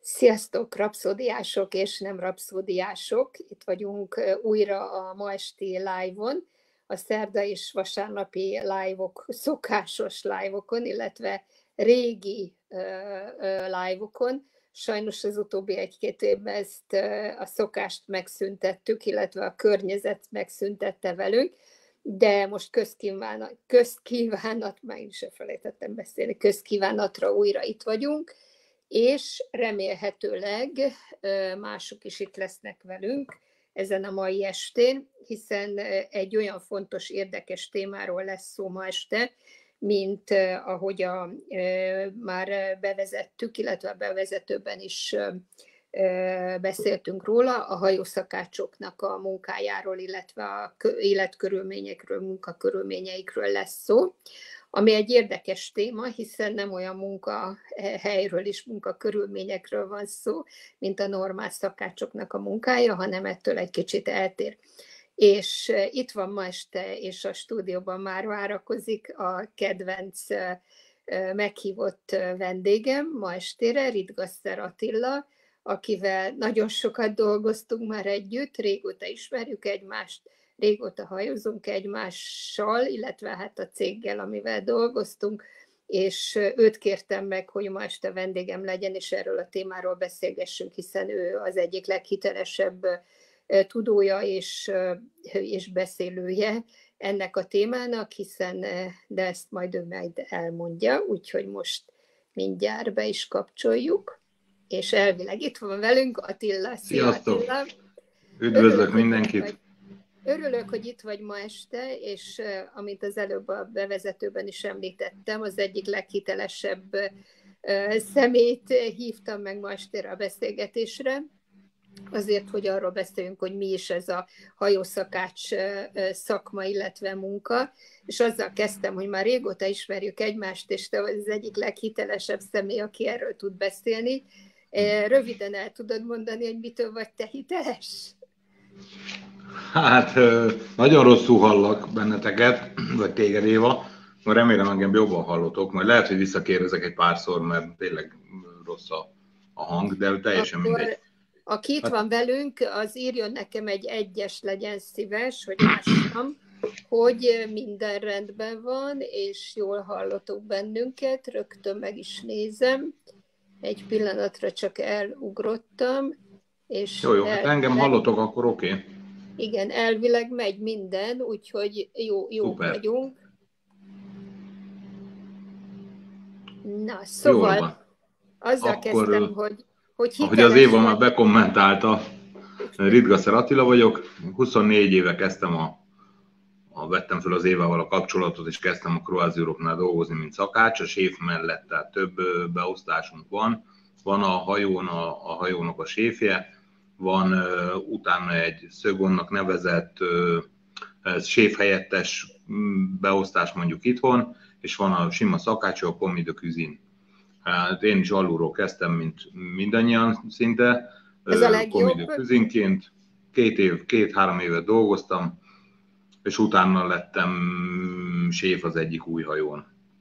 Sziasztok, rapszódiások és nem rapszódiások! Itt vagyunk újra a ma esti live-on, a szerda és vasárnapi live-ok, szokásos live-okon, illetve régi live-okon. Sajnos az utóbbi egy-két évben ezt a szokást megszüntettük, illetve a környezet megszüntette velünk, de most közkívánat, már is elfelejtettem beszélni, közkívánatra újra itt vagyunk, és remélhetőleg mások is itt lesznek velünk ezen a mai estén, hiszen egy olyan fontos, érdekes témáról lesz szó ma este, mint ahogy már bevezettük, illetve a bevezetőben is beszéltünk róla, a hajószakácsoknak a munkájáról, illetve a életkörülményekről, munkakörülményeikről lesz szó, ami egy érdekes téma, hiszen nem olyan munkahelyről és munkakörülményekről van szó, mint a normál szakácsoknak a munkája, hanem ettől egy kicsit eltér. És itt van ma este, és a stúdióban már várakozik a kedvenc meghívott vendégem ma estére, Ritgasser Attila, akivel nagyon sokat dolgoztunk már együtt, régóta ismerjük egymást, régóta hajózunk egymással, illetve hát a céggel, amivel dolgoztunk, és őt kértem meg, hogy ma este vendégem legyen, és erről a témáról beszélgessünk, hiszen ő az egyik leghitelesebb tudója és beszélője ennek a témának, de ezt majd ő majd elmondja, úgyhogy most mindjárt be is kapcsoljuk, és elvileg itt van velünk Attila. Szia, Attila! Üdvözlök mindenkit! Örülök, hogy itt vagy ma este, és amint az előbb a bevezetőben is említettem, az egyik leghitelesebb személyt hívtam meg ma estére a beszélgetésre, azért, hogy arról beszéljünk, hogy mi is ez a hajószakács szakma, illetve munka, és azzal kezdtem, hogy már régóta ismerjük egymást, és te az egyik leghitelesebb személy, aki erről tud beszélni. Röviden el tudod mondani, hogy mitől vagy te hiteles? Hát nagyon rosszul hallak benneteket, vagy téged, Éva. Remélem engem jobban hallotok, majd lehet, hogy visszakérdezek egy párszor, mert tényleg rossz a hang, de teljesen akkor mindegy. Aki itt van velünk, az írjon nekem egy egyes, legyen szíves, hogy lássam, hogy minden rendben van, és jól hallotok bennünket. Rögtön meg is nézem. Egy pillanatra csak elugrottam. És Jó, hát engem hallotok, akkor oké. Igen, elvileg megy minden, úgyhogy jó vagyunk. Na, szóval azzal akkor kezdtem, hogy ahogy az Éva már bekommentálta, Ritgasser Attila vagyok, 24 éve kezdtem vettem fel az Évával a kapcsolatot, és kezdtem a Croise Europe-nál dolgozni, mint szakács, a séf mellett, tehát több beosztásunk van. Van a hajónak a séfje, van utána egy szögonnak nevezett séfhelyettes beosztás mondjuk itthon, és van a sima szakács, a commis de cuisine. Hát én is alulról kezdtem, mint mindannyian szinte. Ez a legjobb. Commis de cuisine-ként 2-3 évet dolgoztam, és utána lettem séf az egyik új hajón.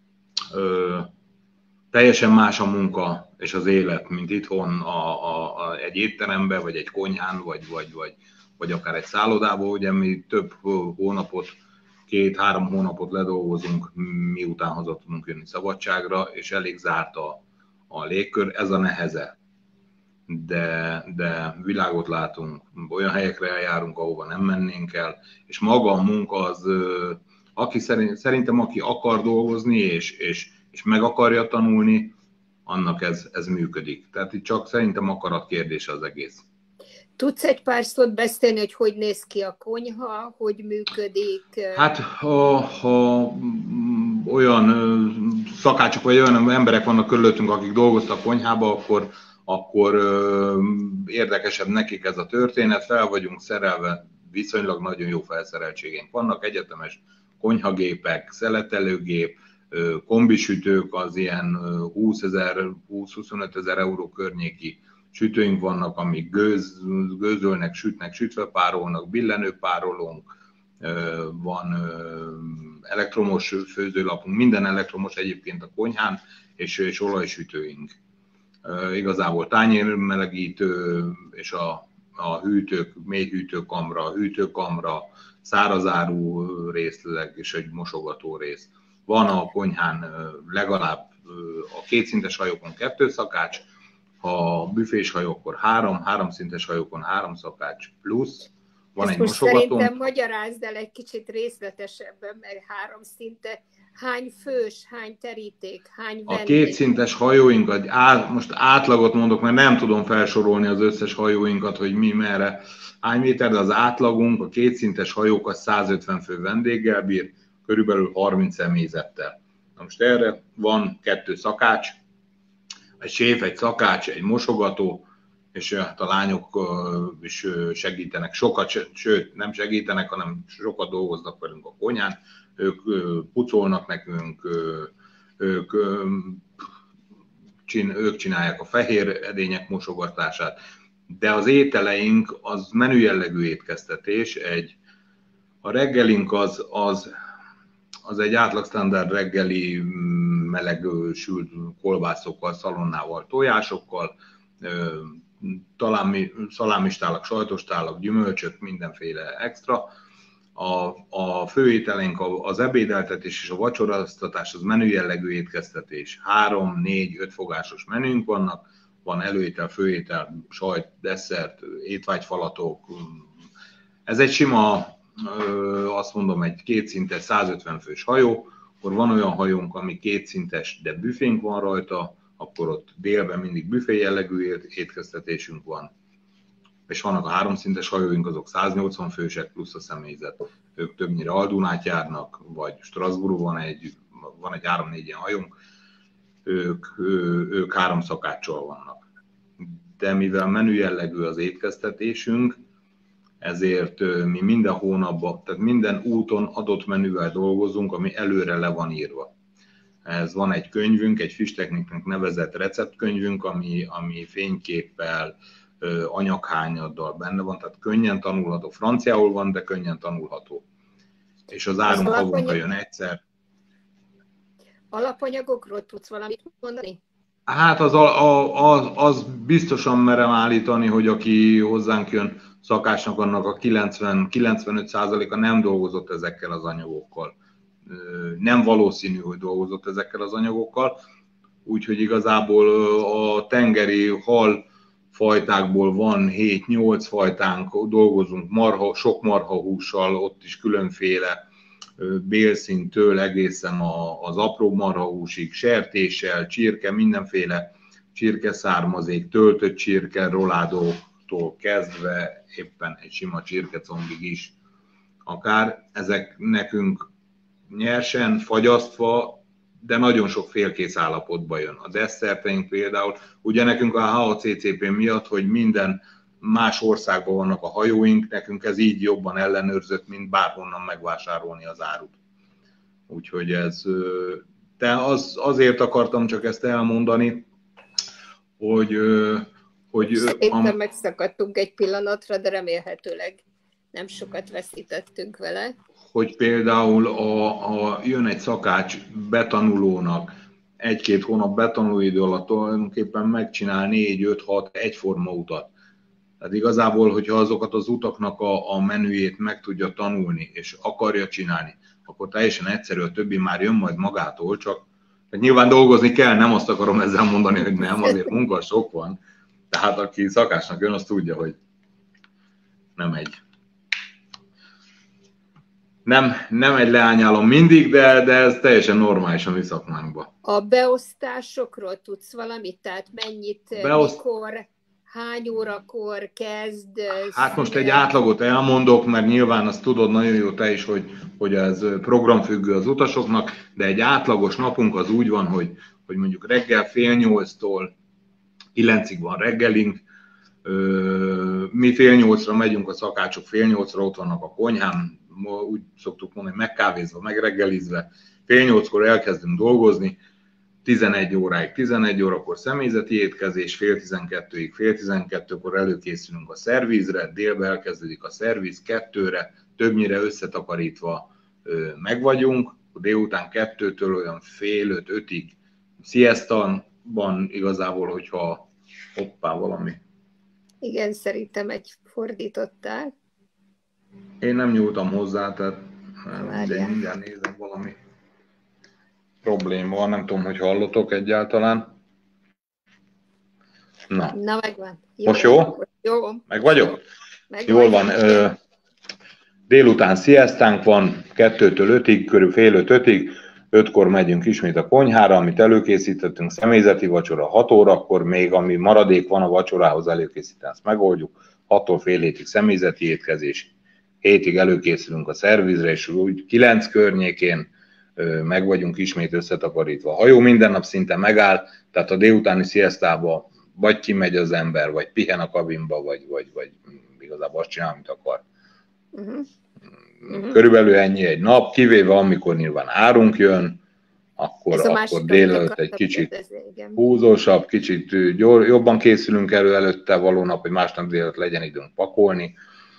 Teljesen más a munka és az élet, mint itthon egy étteremben, vagy egy konyhán, vagy akár egy szállodában. Ugye mi több hónapot, 2-3 hónapot ledolgozunk, miután haza tudunk jönni szabadságra, és elég zárt a légkör, ez a neheze. De világot látunk, olyan helyekre eljárunk, ahova nem mennénk el, és maga a munka az, szerintem aki akar dolgozni, és meg akarja tanulni, annak ez működik. Tehát itt csak szerintem akarat kérdése az egész. Tudsz egy pár szót beszélni, hogy néz ki a konyha, hogy működik? Hát, ha olyan szakácsok vagy olyan emberek vannak körülöttünk, akik dolgoztak konyhába, akkor érdekesebb nekik ez a történet. Fel vagyunk szerelve, viszonylag nagyon jó felszereltségeink vannak, egyetemes konyhagépek, szeletelőgép, kombisütők, az ilyen 20-25 ezer euró környéki sütőink vannak, amik gőzölnek, sütnek, sütőpárolnak, billenőpárolónk, van elektromos főzőlapunk, minden elektromos egyébként a konyhán, és olajsütőink. igazából tányérmelegítő, és a hűtők, mélyhűtőkamra, hűtőkamra, szárazáru részleg és egy mosogató rész. Van a konyhán legalább a kétszintes hajókon 2 szakács, ha büfés hajó, akkor 3 szintes hajókon 3 szakács plusz. Van egy mosogató. Szerintem magyarázd el egy kicsit részletesebben, mert 3 szinte. Hány fős, hány teríték, hány vendég? A kétszintes hajóinkat, most átlagot mondok, mert nem tudom felsorolni az összes hajóinkat, hogy mi merre, hány méter, de az átlagunk, a kétszintes hajók az 150 fő vendéggel bír, körülbelül 30 személyzettel. Na most erre van 2 szakács, egy séf, egy szakács, egy mosogató, és hát a lányok is segítenek sokat, sőt nem segítenek, hanem sokat dolgoznak velünk a konyhán. Ők pucolnak nekünk, ők csinálják a fehér edények mosogatását, de az ételeink az menü jellegű étkeztetés. A reggelink az egy átlagstandard reggeli meleg sült kolbászokkal, szalonnával, tojásokkal, szalámistálak, sajtostálak, gyümölcsök, mindenféle extra. A főételeink, az ebédeltetés és a vacsoráztatás az menü jellegű étkeztetés. 3, 4, 5 fogásos menünk vannak, van előétel, főétel, sajt, desszert, étvágyfalatok. Ez egy sima, azt mondom, egy kétszintes, 150 fős hajó. Akkor van olyan hajónk, ami kétszintes, de büfénk van rajta, akkor ott délben mindig büfé jellegű étkeztetésünk van. És vannak a 3 szintes hajóink, azok 180 fősek plusz a személyzet. Ők többnyire Aldunát járnak, vagy Strasbourgban van egy 3-4 ilyen hajónk, ők 3 szakáccsal vannak. De mivel menü jellegű az étkeztetésünk, ezért mi minden hónapban, tehát minden úton adott menüvel dolgozunk, ami előre le van írva. Ez van egy könyvünk, egy Fischtechniknek nevezett receptkönyvünk, ami fényképpel, anyaghányaddal benne van, tehát könnyen tanulható. Franciául van, de könnyen tanulható. És az árunk havonta jön egyszer. Alapanyagokról tudsz valamit mondani? Hát az biztosan merem állítani, hogy aki hozzánk jön szakácsnak, annak a 90-95%-a nem dolgozott ezekkel az anyagokkal. Nem valószínű, hogy dolgozott ezekkel az anyagokkal. Úgyhogy igazából a tengeri hal fajtákból van 7-8 fajtánk, dolgozunk sok marhahússal, ott is különféle bélszíntől egészen az apró marhahúsig, sertéssel, csirke, mindenféle csirkeszármazék, töltött csirke, roládótól kezdve éppen egy sima csirkecombig is. Akár ezek nekünk nyersen, fagyasztva, de nagyon sok félkész állapotba jön. A desszerteink például, ugye nekünk a HACCP miatt, hogy minden más országban vannak a hajóink, nekünk ez így jobban ellenőrzött, mint bárhonnan megvásárolni az árut. Úgyhogy de azért akartam csak ezt elmondani, hogy Éppen megszakadtunk egy pillanatra, de remélhetőleg nem sokat veszítettünk vele. Hogy például jön egy szakács betanulónak 1-2 hónap betanulóidő alatt tulajdonképpen megcsinál 4-5-6 egyforma utat. Tehát igazából, hogyha azokat az utaknak a menüjét meg tudja tanulni, és akarja csinálni, akkor teljesen egyszerű, a többi már jön majd magától, csak nyilván dolgozni kell, nem azt akarom ezzel mondani, hogy nem, azért munka sok van. Tehát aki szakácsnak jön, az tudja, hogy nem egy leányálom mindig, de ez teljesen normális a mi szakmánkban. A beosztásokról tudsz valamit? Tehát mennyit, mikor, hány órakor kezd? Hát most egy átlagot elmondok, mert nyilván azt tudod nagyon jó te is, hogy ez programfüggő az utasoknak, de egy átlagos napunk az úgy van, hogy mondjuk reggel 7:30-tól 9-ig van reggelink, mi 7:30-ra megyünk, a szakácsok 7:30-ra ott vannak a konyhán, úgy szoktuk mondani, megkávézva, megreggelizve, 7:30-kor elkezdünk dolgozni, 11 óráig, 11 órakor személyzeti étkezés, 11:30-ig, 11:30-kor előkészülünk a szervizre, délben elkezdődik a szerviz, 2-re, többnyire összetakarítva meg vagyunk, délután 2-től olyan 4:30-5-5-ig siesta, van igazából, hogyha hoppá valami. Igen, szerintem egy fordítottál. Én nem nyúltam hozzá, tehát mindjárt nézem, valami probléma van, nem tudom, hogy hallotok egyáltalán. Na megvan. Jó, most jó? Jó. Meg vagyok? Jól van. Délután sziasztánk van, 2-től 5-ig, körül fél 5-5-ig. 5-kor megyünk ismét a konyhára, amit előkészítettünk, személyzeti vacsora, 6 órakor, még ami maradék van a vacsorához előkészíteni, azt megoldjuk. 6-tól fél 7-ig személyzeti étkezés, 7-ig előkészülünk a szervizre, és úgy 9 környékén meg vagyunk ismét összetakarítva. A hajó minden nap szinte megáll, tehát a délutáni sziasztába vagy kimegy az ember, vagy pihen a kabinba, vagy igazából azt csinál, amit akar. Körülbelül ennyi egy nap, kivéve amikor nyilván árunk jön, akkor délelőtt egy kicsit húzósabb, kicsit jobban készülünk előtte való nap, hogy másnap délelőtt legyen időnk pakolni,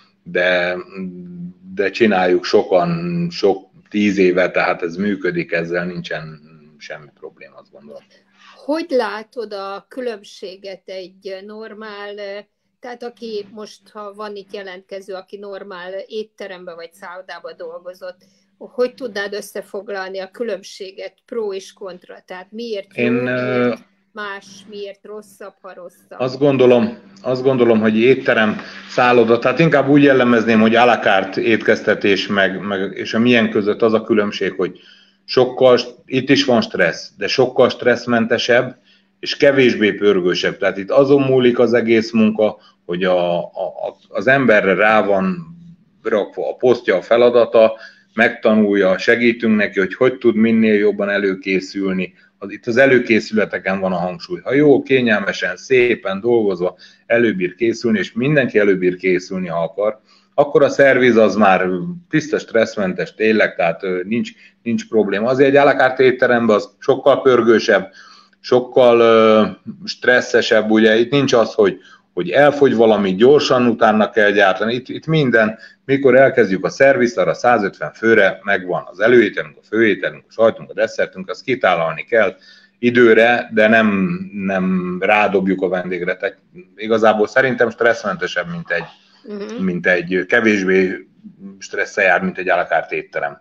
de csináljuk sokan, 10 éve, tehát ez működik, ezzel nincsen semmi probléma, azt gondolom. Hogy látod a különbséget egy normál, tehát aki most, ha van itt jelentkező, aki normál étteremben vagy szállodában dolgozott, hogy tudnád összefoglalni a különbséget, pro és kontra? Tehát miért jó, miért más, miért rosszabb, ha rosszabb? Azt gondolom, hogy étterem, szálloda, tehát inkább úgy jellemezném, hogy à la carte étkeztetés, és a milyen között az a különbség, hogy itt is van stressz, de sokkal stresszmentesebb, és kevésbé pörgősebb. Tehát itt azon múlik az egész munka, hogy az emberre rá van rakva a posztja, a feladata, megtanulja, segítünk neki, hogy tud minél jobban előkészülni. Itt az előkészületeken van a hangsúly. Ha jó, kényelmesen, szépen dolgozva előbír készülni, és mindenki előbír készülni, ha akar, akkor a szerviz az már tiszta stresszmentes tényleg, tehát nincs probléma. Azért egy à la carte étteremben az sokkal pörgősebb, sokkal stresszesebb, ugye itt nincs az, hogy elfogy valami, gyorsan utána kell gyártani. Itt minden, mikor elkezdjük a szervizt, arra 150 főre megvan az előételünk, a főételünk, a sajtunk, a desszertünk, azt kitálalni kell időre, de nem rádobjuk a vendégre. Tehát igazából szerintem stresszmentesebb, mint egy kevésbé stresszel jár, mint egy à la carte étterem.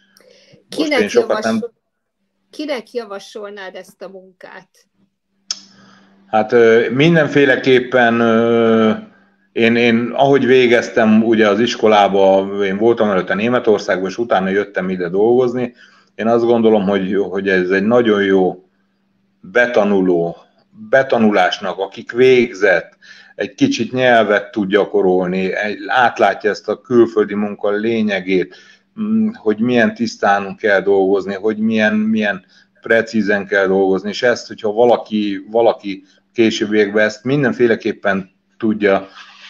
Kinek javasolnád ezt a munkát? Hát mindenféleképpen én ahogy végeztem ugye az iskolába, én voltam előtte Németországban, és utána jöttem ide dolgozni, én azt gondolom, hogy ez egy nagyon jó betanulásnak, akik végzett, egy kicsit nyelvet tud gyakorolni, átlátja ezt a külföldi munka lényegét, hogy milyen tisztán kell dolgozni, hogy milyen precízen kell dolgozni, és ezt, hogyha valaki későbbiekben ezt mindenféleképpen tudja,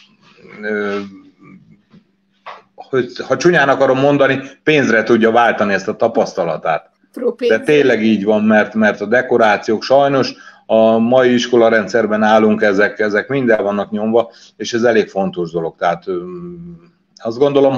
ha csúnyán akarom mondani, pénzre tudja váltani ezt a tapasztalatát. De tényleg így van, mert a dekorációk sajnos a mai iskolarendszerben állunk, ezek minden vannak nyomva, és ez elég fontos dolog. Tehát azt gondolom,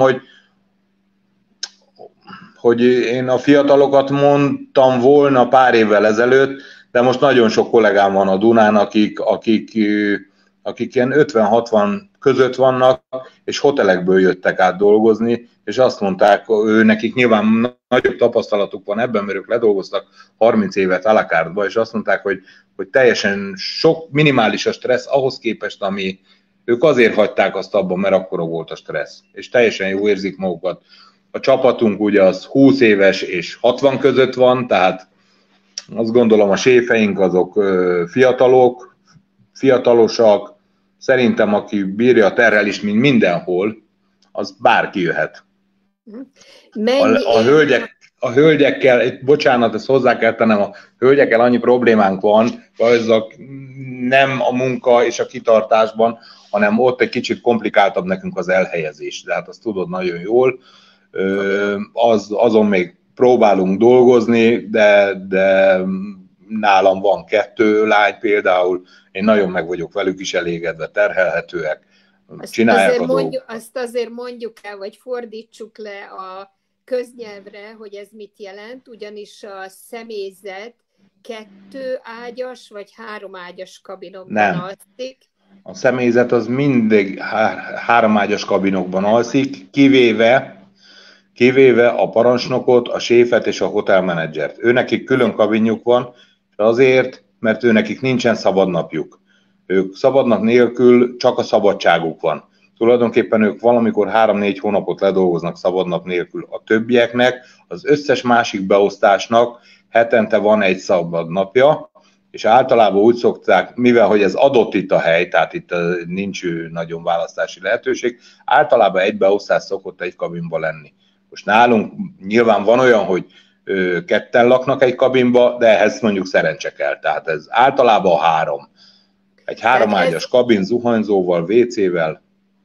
hogy én a fiatalokat mondtam volna pár évvel ezelőtt, de most nagyon sok kollégám van a Dunán, akik ilyen 50-60 között vannak, és hotelekből jöttek át dolgozni, és azt mondták, nekik nyilván nagyobb tapasztalatuk van ebben, mert ők ledolgoztak 30 évet à la carte-ba, és azt mondták, hogy teljesen minimális a stressz ahhoz képest, ami ők azért hagyták azt abban, mert akkora volt a stressz, és teljesen jó érzik magukat. A csapatunk ugye az 20 éves és 60 között van, tehát azt gondolom a séfeink azok fiatalosak, szerintem aki bírja a terhelést, mint mindenhol, az bárki jöhet. A hölgyekkel, bocsánat, ezt hozzá kell tennem, a hölgyekkel annyi problémánk van, azok nem a munka és a kitartásban, hanem ott egy kicsit komplikáltabb nekünk az elhelyezés. De hát azt tudod nagyon jól, azon még próbálunk dolgozni, de nálam van 2 lány például, én nagyon meg vagyok velük is elégedve, terhelhetőek, csinálják a dolgokat. Azt azért mondjuk el, vagy fordítsuk le a köznyelvre, hogy ez mit jelent, ugyanis a személyzet 2 ágyas vagy 3 ágyas kabinokban alszik? A személyzet az mindig 3 ágyas kabinokban alszik, kivéve a parancsnokot, a séfet és a hotelmenedzsert. Őnekik külön kabinjuk van, azért, mert őnekik nincsen szabadnapjuk. Ők szabadnap nélkül csak a szabadságuk van. Tulajdonképpen ők valamikor 3-4 hónapot ledolgoznak szabadnap nélkül. A többieknek, az összes másik beosztásnak hetente van egy szabadnapja, és általában úgy szokták, mivel hogy ez adott itt a hely, tehát itt nincs nagyon választási lehetőség, általában egy beosztás szokott egy kabinba lenni. Most nálunk nyilván van olyan, hogy 2 laknak egy kabinba, de ehhez mondjuk szerencse kell, tehát ez általában 3. Egy 3 ágyas kabin, zuhanyzóval, WC-vel.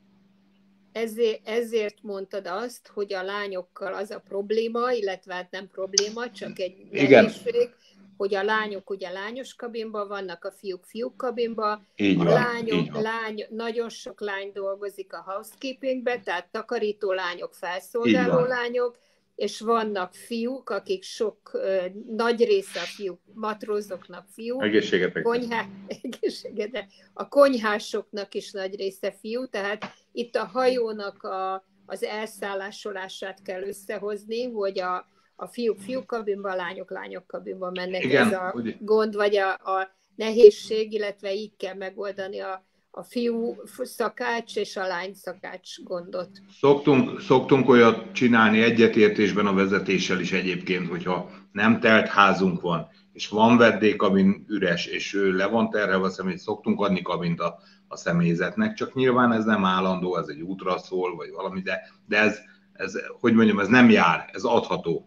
Ezért mondtad azt, hogy a lányokkal az a probléma, illetve hát nem probléma, csak egy nehézség, hogy a lányok ugye lányos kabinban vannak, a fiúk fiúk kabinban. Nagyon sok lány dolgozik a housekeepingben, tehát takarító lányok, felszolgáló lányok, és vannak fiúk, akik nagy része a fiúk, matrózoknak fiúk. Egészségetek. A konyhásoknak is nagy része fiú, tehát itt a hajónak az elszállásolását kell összehozni, hogy a fiúk kabinban, a lányok kabinban mennek. Igen, ez a gond, vagy a nehézség, illetve így kell megoldani a fiú szakács és a lány szakács gondot. Szoktunk olyat csinálni egyetértésben a vezetéssel is egyébként, hogyha nem telt házunk van, és van vendégkabin üres, és le van terhelve a személy, szoktunk adni kabint a személyzetnek, csak nyilván ez nem állandó, ez egy útra szól, vagy valami, de ez hogy mondjam, ez nem jár, ez adható.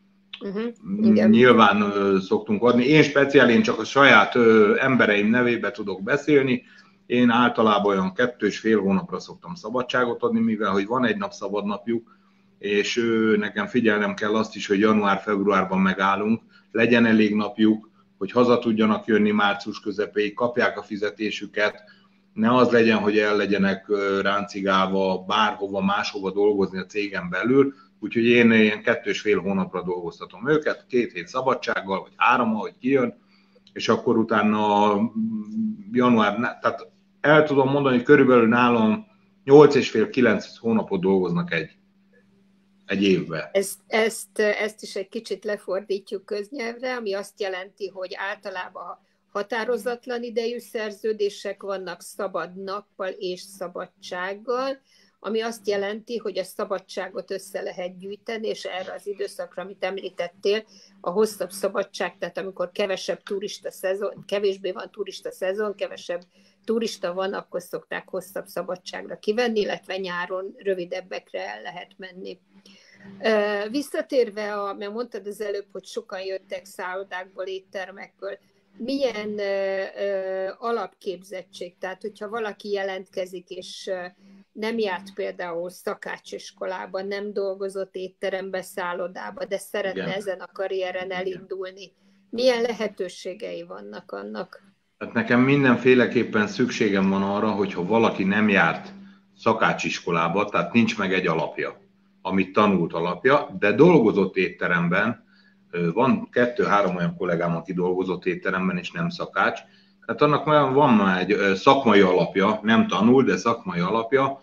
Nyilván szoktunk adni. Én csak a saját embereim nevébe tudok beszélni. Én általában olyan 2,5 hónapra szoktam szabadságot adni, mivel hogy van egy nap szabadnapjuk, és nekem figyelnem kell azt is, hogy január-februárban megállunk, legyen elég napjuk, hogy haza tudjanak jönni március közepéig, kapják a fizetésüket, ne az legyen, hogy el legyenek ráncigálva bárhova, máshova dolgozni a cégen belül. Úgyhogy én ilyen 2,5 hónapra dolgoztatom őket, 2 hét szabadsággal, vagy 3, ahogy kijön, és akkor utána január, tehát el tudom mondani, hogy körülbelül nálam 8,5-9 hónapot dolgoznak egy évben. Ezt is egy kicsit lefordítjuk köznyelvre, ami azt jelenti, hogy általában határozatlan idejű szerződések vannak szabad nappal és szabadsággal, ami azt jelenti, hogy a szabadságot össze lehet gyűjteni, és erre az időszakra, amit említettél, a hosszabb szabadság, tehát amikor kevésbé van turista szezon, kevesebb turista van, akkor szokták hosszabb szabadságra kivenni, illetve nyáron rövidebbekre el lehet menni. Visszatérve, mert mondtad az előbb, hogy sokan jöttek szállodákból, éttermekből, milyen alapképzettség? Tehát, hogyha valaki jelentkezik, és nem járt például szakácsiskolában, nem dolgozott étterembe, szállodába, de szeretne ezen a karrieren elindulni. Milyen lehetőségei vannak annak? Hát nekem mindenféleképpen szükségem van arra, hogyha valaki nem járt szakácsiskolába, tehát nincs meg egy alapja, amit tanult alapja, de dolgozott étteremben, van 2-3 olyan kollégám, aki dolgozott étteremben és nem szakács, tehát annak van már egy szakmai alapja, nem tanul, de szakmai alapja.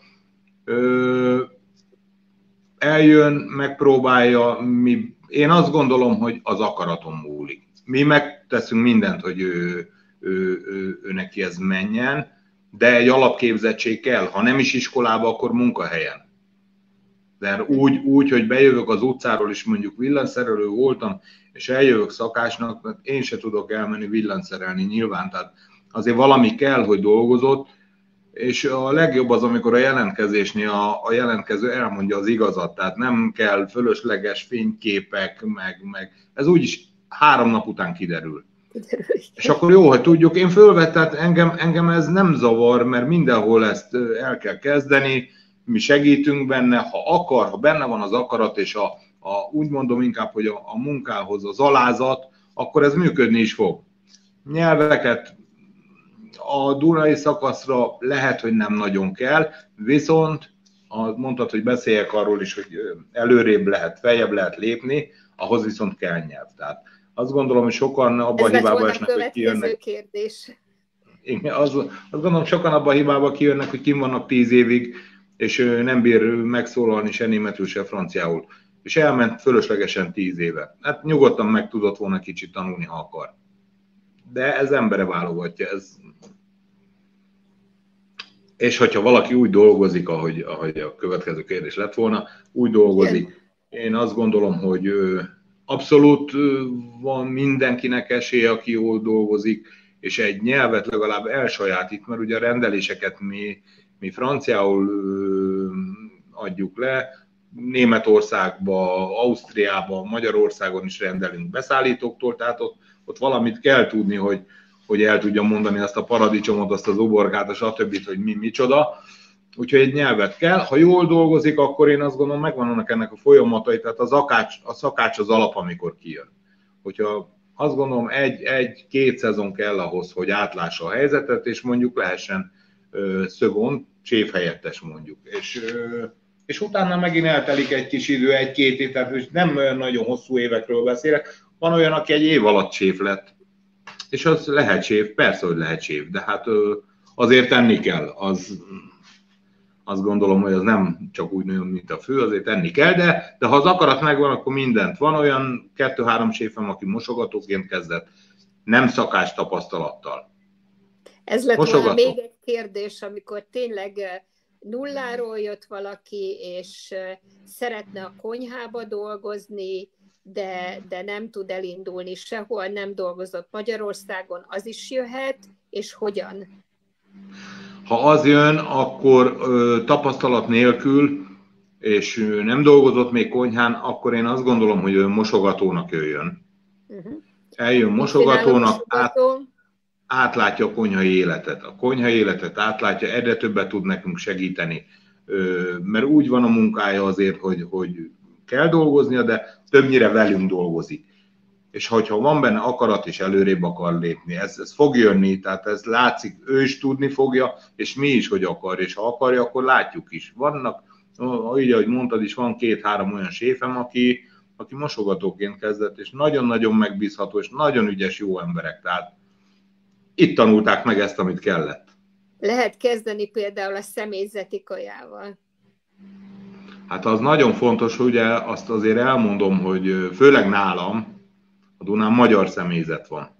Eljön, megpróbálja, én azt gondolom, hogy az akaraton múlik. Mi megteszünk mindent, hogy ő neki ez menjen, de egy alapképzettség kell, ha nem is iskolába, akkor munkahelyen. De úgy, hogy bejövök az utcáról, és mondjuk villanyszerelő voltam, és eljövök szakácsnak, én se tudok elmenni villanyszerelni nyilván, tehát azért valami kell, hogy dolgozott, és a legjobb az, amikor a jelentkezésnél a jelentkező elmondja az igazat, tehát nem kell fölösleges fényképek, meg ez úgyis 3 nap után kiderül. És akkor jó, hogy tudjuk, én fölvettem, engem ez nem zavar, mert mindenhol ezt el kell kezdeni, mi segítünk benne, ha akar, ha benne van az akarat, és úgy mondom inkább, hogy a munkához az alázat, akkor ez működni is fog. Nyelveket a dunai szakaszra lehet, hogy nem nagyon kell, viszont mondtad, hogy beszéljek arról is, hogy előrébb lehet, feljebb lehet lépni, ahhoz viszont kell nyelv. Tehát Azt gondolom, hogy sokan abba a hibába esnek, hogy kijönnek. Kérdés. Én azt gondolom, sokan abba a hibába kijönnek, hogy kim vannak 10 évig, és nem bír megszólalni se németül, se franciául. És elment fölöslegesen 10 éve. Hát nyugodtan meg tudott volna kicsit tanulni, ha akar. De ez embere válogatja. És hogyha valaki úgy dolgozik, ahogy a következő kérdés lett volna, úgy dolgozik. Én azt gondolom, hogy abszolút van mindenkinek esélye, aki jól dolgozik, és egy nyelvet legalább elsajátít, mert ugye a rendeléseket mi franciául adjuk le, Németországba, Ausztriába, Magyarországon is rendelünk beszállítóktól, tehát ott valamit kell tudni, hogy el tudja mondani azt a paradicsomot, azt az uborkát, a stb., hogy micsoda. Úgyhogy egy nyelvet kell. Ha jól dolgozik, akkor én azt gondolom, megvannak ennek a folyamatai, tehát a szakács az alap, amikor kijön. Hogyha azt gondolom, egy-két szezon kell ahhoz, hogy átlássa a helyzetet, és mondjuk lehessen szögon, csévhelyettes mondjuk. És utána megint eltelik egy kis idő, egy-két év, tehát nem olyan nagyon hosszú évekről beszélek. Van olyan, aki egy év alatt csév lett. És az lehet csév, persze, hogy lehet csév, de hát azért tenni kell. Azt gondolom, hogy az nem csak úgy nő, mint a fő, azért tenni kell, de ha az akarat megvan, akkor mindent. Van olyan 2-3 séfem, aki mosogatóként kezdett, nem szakács tapasztalattal. Ez lett volna még egy kérdés, amikor tényleg nulláról jött valaki, és szeretne a konyhába dolgozni, de nem tud elindulni sehol, nem dolgozott Magyarországon, az is jöhet, és hogyan? Ha az jön, akkor tapasztalat nélkül, és nem dolgozott még konyhán, akkor én azt gondolom, hogy mosogatónak jöjjön. Eljön mosogatónak, átlátja a konyhai életet. A konyhai életet átlátja, egyre többet tud nekünk segíteni. Mert úgy van a munkája azért, hogy kell dolgoznia, de többnyire velünk dolgozik. És hogyha van benne akarat, és előrébb akar lépni, ez fog jönni, tehát ez látszik, ő is tudni fogja, és mi is, hogy akar, és ha akarja, akkor látjuk is. Vannak, így ahogy mondtad is, van 2-3 olyan séfem, aki mosogatóként kezdett, és nagyon-nagyon megbízható, és nagyon ügyes, jó emberek, tehát itt tanulták meg ezt, amit kellett. Lehet kezdeni például a személyzeti kajával. Hát az nagyon fontos, ugye azt azért elmondom, hogy főleg nálam, a Dunán magyar személyzet van.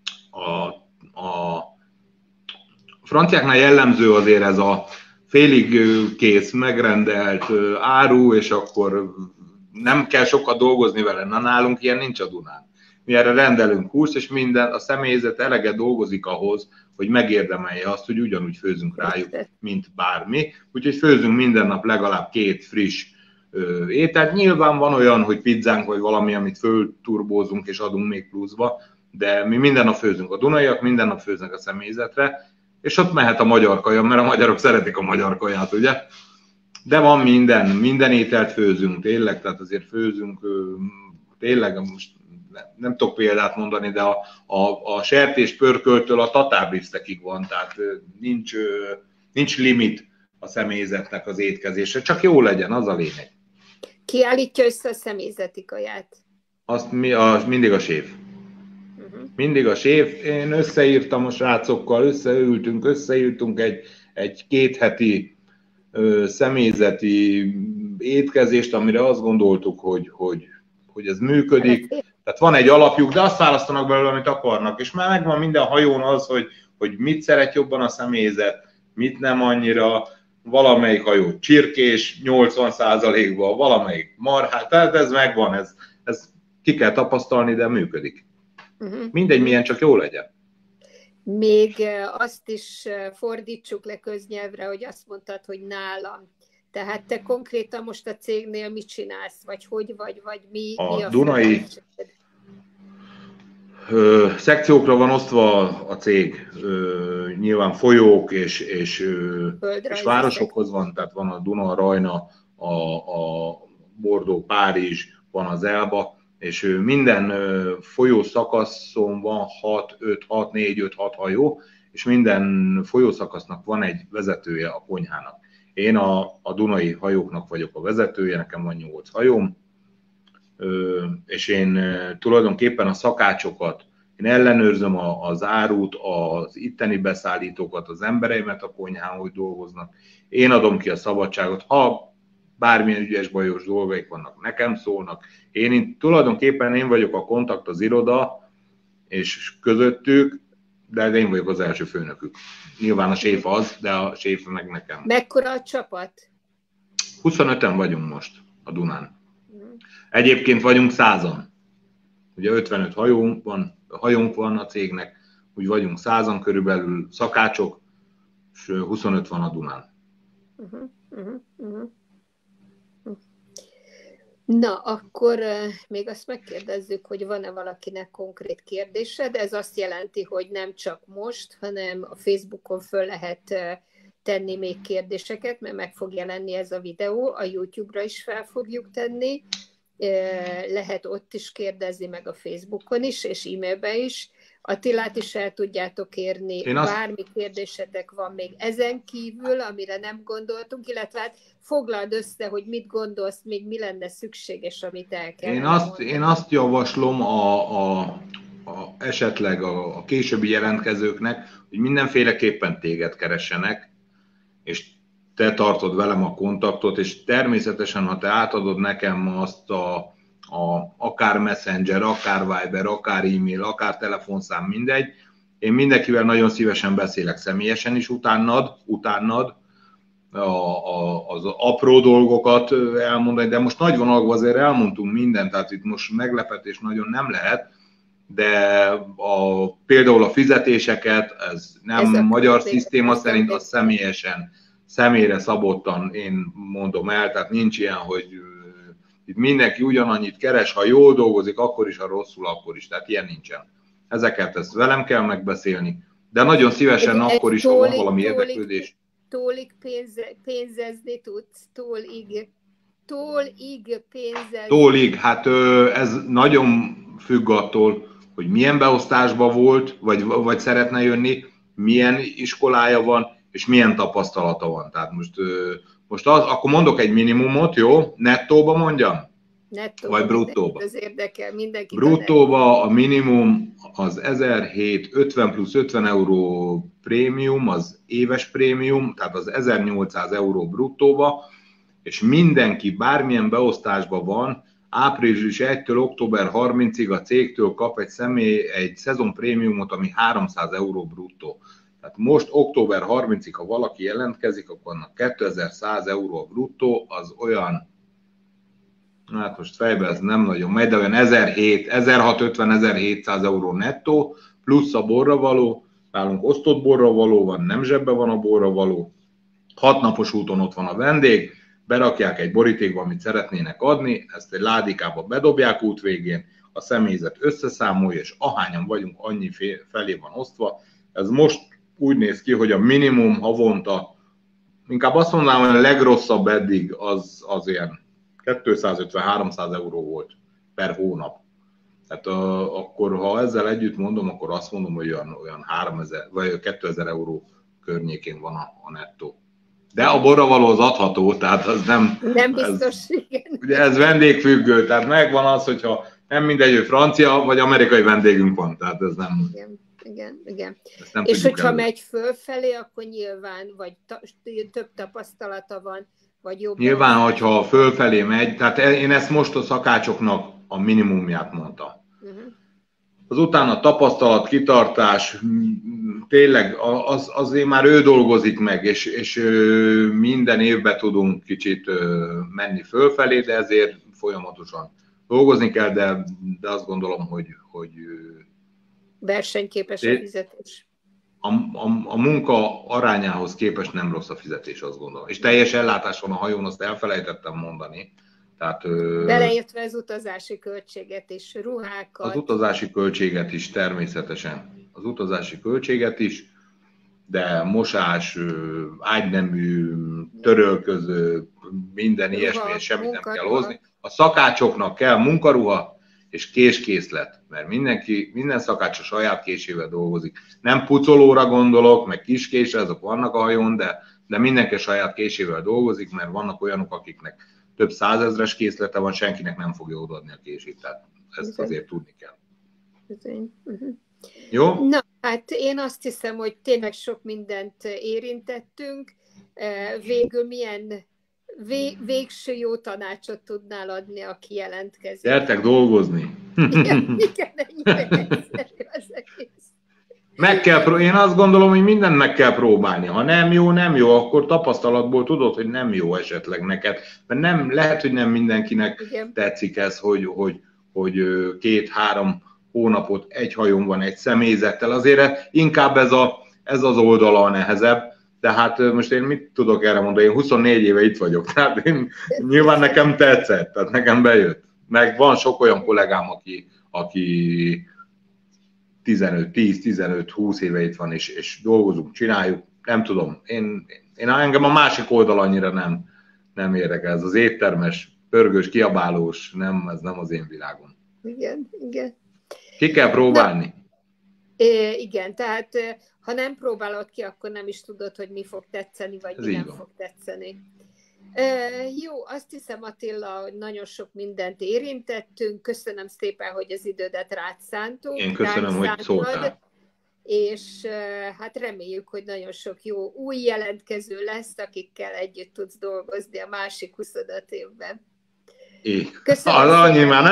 A franciáknál jellemző azért ez a félig kész, megrendelt áru, és akkor nem kell sokat dolgozni vele. Na, nálunk ilyen nincs a Dunán. Mi erre rendelünk kursz, és minden, a személyzet eleget dolgozik ahhoz, hogy megérdemelje azt, hogy ugyanúgy főzünk rájuk, mint bármi. Úgyhogy főzünk minden nap legalább 2 friss ételt. Nyilván van olyan, hogy pizzánk vagy valami, amit fölturbózunk és adunk még pluszba, de mi minden nap főzünk. A dunaiak minden nap főznek a személyzetre, és ott mehet a magyar kaja, mert a magyarok szeretik a magyar kaját, ugye? De van minden ételt főzünk, tényleg, tehát azért főzünk, tényleg most nem tudok példát mondani, de a sertés pörköltől a tatárbisztekig van, tehát nincs limit a személyzetnek az étkezésre, csak jó legyen, az a lényeg. Ki állítja össze a személyzeti kaját? Azt mindig a séf. Mindig a séf. Én összeírtam a srácokkal, összeültünk egy 2 heti személyzeti étkezést, amire azt gondoltuk, hogy ez működik. Tehát van egy alapjuk, de azt választanak belőle, amit akarnak. És már megvan minden hajón az, hogy mit szeret jobban a személyzet, mit nem annyira. Valamelyik hajó csirkés 80%-ban, valamelyik marhát, tehát ez megvan, ez ki kell tapasztalni, de működik. Mindegy, milyen, csak jó legyen. Még azt is fordítsuk le köznyelvre, hogy azt mondtad, hogy nálam. Tehát te konkrétan most a cégnél mit csinálsz, vagy mi a Dunai szekciókra van osztva a cég, nyilván folyók és városokhoz van, tehát van a Duna, a Rajna, a Bordeaux, Párizs, van az Elba, és minden folyó szakaszon van 4-5-6 hajó, és minden folyószakasznak van egy vezetője a konyhának. Én a dunai hajóknak vagyok a vezetője, nekem van 8 hajóm, és én tulajdonképpen a szakácsokat, én ellenőrzöm az árut, az itteni beszállítókat, az embereimet a konyhán, hogy dolgoznak. Én adom ki a szabadságot, ha bármilyen ügyes, bajos dolgaik vannak, nekem szólnak. Tulajdonképpen én vagyok a kontakt az iroda, és közöttük, de én vagyok az első főnökük. Nyilván a séf az, de a séf meg nekem. Mekkora a csapat? 25-en vagyunk most a Dunán. Egyébként vagyunk 100-an. Ugye 55 hajónk van a cégnek, úgy vagyunk 100-an körülbelül szakácsok, és 25 van a Dunán. Na, akkor még azt megkérdezzük, hogy van-e valakinek konkrét kérdése, de ez azt jelenti, hogy nem csak most, hanem a Facebookon föl lehet tenni még kérdéseket, mert meg fog jelenni ez a videó, a YouTube-ra is fel fogjuk tenni, lehet ott is kérdezni, meg a Facebookon is, és e-mailben is. Attilát is el tudjátok érni, bármi kérdésetek van még ezen kívül, amire nem gondoltunk, illetve hát foglald össze, hogy mit gondolsz, még mi lenne szükséges, amit el kell. Én azt javaslom esetleg a későbbi jelentkezőknek, hogy mindenféleképpen téged keressenek, és te tartod velem a kontaktot, és természetesen, ha te átadod nekem azt akár Messenger, akár Viber, akár e-mail, akár telefonszám, mindegy, én mindenkivel nagyon szívesen beszélek személyesen is utánad az apró dolgokat elmondani, de most nagy vonalakban azért elmondtunk mindent, tehát itt most meglepetés nagyon nem lehet, de például a fizetéseket, ez nem magyar szisztéma szerint, az személyre szabottan én mondom el, tehát nincs ilyen, hogy itt mindenki ugyanannyit keres, ha jól dolgozik, akkor is, ha rosszul, akkor is, tehát ilyen nincsen. Ezt velem kell megbeszélni, de nagyon szívesen akkor is, ha van valami érdeklődés. Tólig pénzezni tudsz? Tólig pénzezni? Tólig, hát ez nagyon függ attól, hogy milyen beosztásban volt, vagy szeretne jönni, milyen iskolája van, és milyen tapasztalata van. Tehát most akkor mondok egy minimumot, jó? Nettóba mondjam? Nettóba. Vagy bruttóba? Ez érdekel mindenkit. Bruttóba a minimum az 1750 plusz 50 euró prémium, az éves prémium, tehát az 1800 euró bruttóba, és mindenki bármilyen beosztásban van, április 1-től október 30-ig a cégtől kap egy szezon prémiumot, ami 300 euró bruttó. Tehát most október 30-ig, ha valaki jelentkezik, akkor annak 2100 euró a bruttó, az olyan, hát most fejben ez nem nagyon megy, de olyan 1650-1700 euró nettó, plusz a borravaló, nálunk osztott borravaló van, nem zsebbe van a borravaló, 6 napos úton ott van a vendég, berakják egy borítékba, amit szeretnének adni, ezt egy ládikába bedobják út végén, a személyzet összeszámolja, és ahányan vagyunk, annyi felé van osztva. Ez most úgy néz ki, hogy a minimum havonta, inkább azt mondanám, hogy a legrosszabb eddig az ilyen 250-300 euró volt per hónap. Tehát akkor, ha ezzel együtt mondom, akkor azt mondom, hogy olyan 3000 vagy 2000 euró környékén van a nettó. De a borravaló az adható, tehát az nem... Nem biztos, igen. Ugye ez vendégfüggő, tehát megvan az, hogyha nem mindegy, hogy francia vagy amerikai vendégünk van, tehát ez nem... Igen. És hogyha megy fölfelé, akkor nyilván vagy több tapasztalata van, vagy jobb... Nyilván, hogyha fölfelé megy, tehát én ezt most a szakácsoknak a minimumját mondtam. Azután a tapasztalat, kitartás, tényleg azért már ő dolgozik meg, és minden évben tudunk kicsit menni fölfelé, de ezért folyamatosan dolgozni kell, de azt gondolom, hogy versenyképes a fizetés. A munka arányához képest nem rossz a fizetés, azt gondolom. És teljes ellátás van a hajón, azt elfelejtettem mondani. Tehát, beleértve az utazási költséget is, ruhákat. Az utazási költséget is természetesen. Az utazási költséget is, de mosás, ágynemű, törölköző, minden ilyesmi, semmit nem kell hozni. A szakácsoknak kell munkaruha és késkészlet, mert minden szakács a saját késével dolgozik. Nem pucolóra gondolok, meg kiskésre, azok vannak a hajón, de mindenki a saját késével dolgozik, mert vannak olyanok, akiknek több százezres készlete van, senkinek nem fogja odaadni a kését. Tehát ezt azért tudni kell. Jó? Na, hát én azt hiszem, hogy tényleg sok mindent érintettünk. Végül milyen végső jó tanácsot tudnál adni, aki jelentkezik? Gyertek dolgozni! Igen, ennyire egyszerű az egész. Én azt gondolom, hogy mindent meg kell próbálni. Ha nem jó, akkor tapasztalatból tudod, hogy nem jó esetleg neked. Mert lehet, hogy nem mindenkinek tetszik ez, hogy 2-3 hónapot egy hajón van egy személyzettel. Azért inkább ez az oldala a nehezebb. Tehát most én mit tudok erre mondani? Én 24 éve itt vagyok, tehát nyilván nekem tetszett, tehát nekem bejött. Meg van sok olyan kollégám, aki 10-15-20 éve itt van, és dolgozunk, csináljuk. Nem tudom, engem a másik oldal annyira nem érdekel. Ez az éttermes, pörgős, kiabálós, ez nem az én világom. Igen. Ki kell próbálni. Igen, tehát ha nem próbálod ki, akkor nem is tudod, hogy mi fog tetszeni, vagy mi nem fog tetszeni. Jó, azt hiszem, Attila, hogy nagyon sok mindent érintettünk. Köszönöm szépen, hogy az idődet rád szántuk. Én köszönöm, hogy szóltál. És hát reméljük, hogy nagyon sok jó új jelentkező lesz, akikkel együtt tudsz dolgozni a másik 25 évben. Köszönöm. Annyi már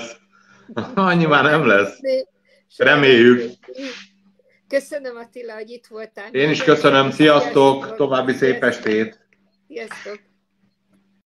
nem lesz. Reméljük. Köszönöm, Attila, hogy itt voltál. Én is köszönöm. Sziasztok! További szép estét! Sziasztok!